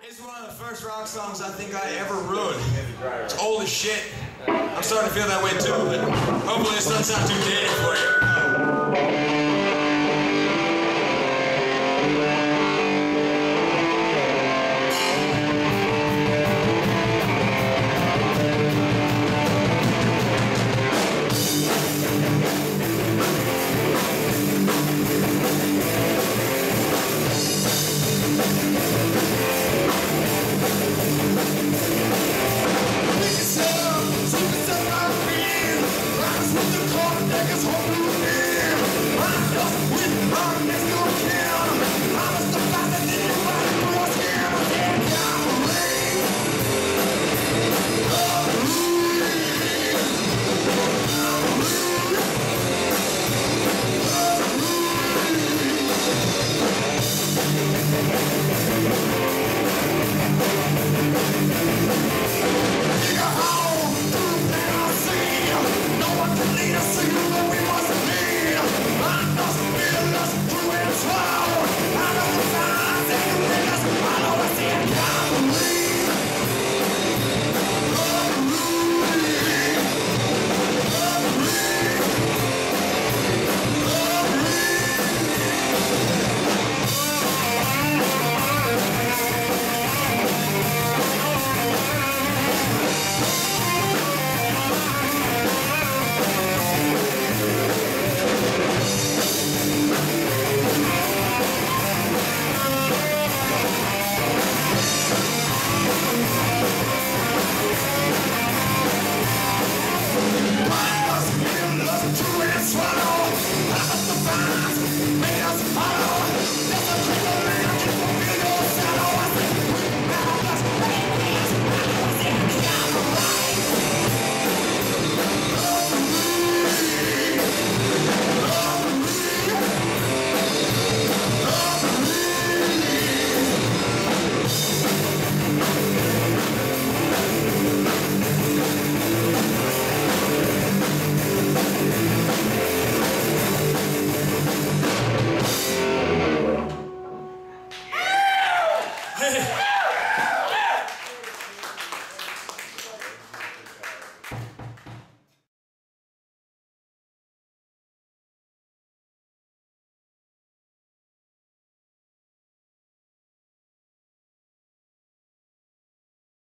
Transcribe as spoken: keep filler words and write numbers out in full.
It's one of the first rock songs I think I ever wrote. It's old as shit. I'm starting to feel that way too, but hopefully this doesn't sound too dated for you.